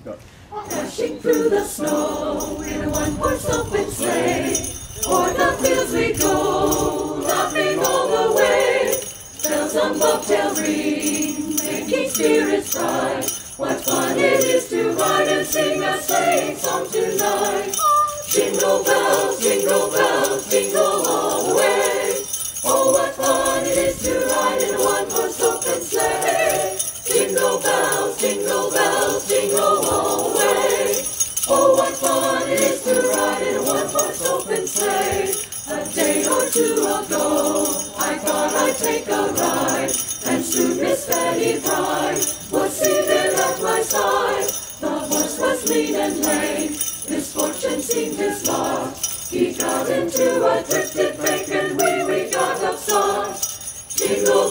Go. Dashing through the snow in a one-horse open sleigh, o'er the fields we go, laughing all the way. Bells on bobtail ring, making spirits bright. What fun it is to ride and sing a sleighing song tonight. Jingle bells, jingle all the way. Oh, what fun it is to ride in a one-horse open sleigh. Jingle bells, jingle all the way. Oh, what fun it is to ride in a one-horse open sleigh. A day or two ago, I thought I'd take a ride, and soon Miss Betty Bride was seated at my side. The horse was lean and lame, misfortune seemed his lot. He got into a drifted break, and we got upset. Jingle